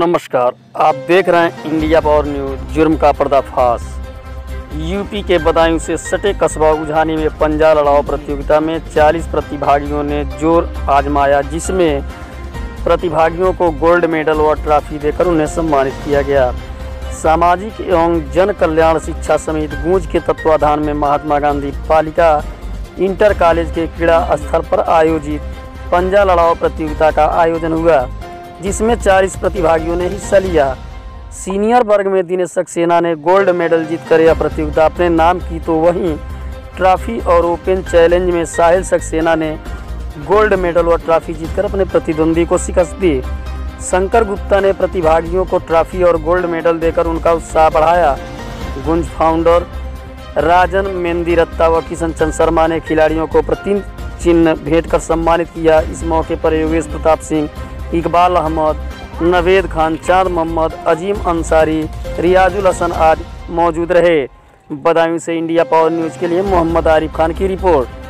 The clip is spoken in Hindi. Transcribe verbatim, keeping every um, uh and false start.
नमस्कार, आप देख रहे हैं इंडिया पावर न्यूज। जुर्म का पर्दाफाश। यूपी के बदायूं से सटे कस्बा उझानी में पंजा लड़ाओ प्रतियोगिता में चालीस प्रतिभागियों ने जोर आजमाया, जिसमें प्रतिभागियों को गोल्ड मेडल व ट्रॉफी देकर उन्हें सम्मानित किया गया। सामाजिक एवं जन कल्याण शिक्षा समिति गूंज के तत्वाधान में महात्मा गांधी बालिका इंटर कॉलेज के क्रीड़ा स्थल पर आयोजित पंजा लड़ाओ प्रतियोगिता का आयोजन हुआ, जिसमें चालीस प्रतिभागियों ने हिस्सा लिया। सीनियर वर्ग में दिनेश सक्सेना ने गोल्ड मेडल जीतकर यह प्रतियोगिता अपने नाम की, तो वहीं ट्रॉफी और ओपन चैलेंज में साहिल सक्सेना ने गोल्ड मेडल व ट्रॉफी जीतकर अपने प्रतिद्वंदी को शिकस्त दी। शंकर गुप्ता ने प्रतिभागियों को ट्रॉफी और गोल्ड मेडल देकर उनका उत्साह बढ़ाया। गुंज फाउंडर राजन मेंदिरत्ता व किशन चंद शर्मा ने खिलाड़ियों को प्रतिनिधि चिन्ह भेंट कर सम्मानित किया। इस मौके पर योगेश प्रताप सिंह, इकबाल अहमद, नवेद खान, चांद मोहम्मद, अजीम अंसारी, रियाजुल हसन आदि मौजूद रहे। बदायूं से इंडिया पावर न्यूज़ के लिए मोहम्मद आरिफ खान की रिपोर्ट।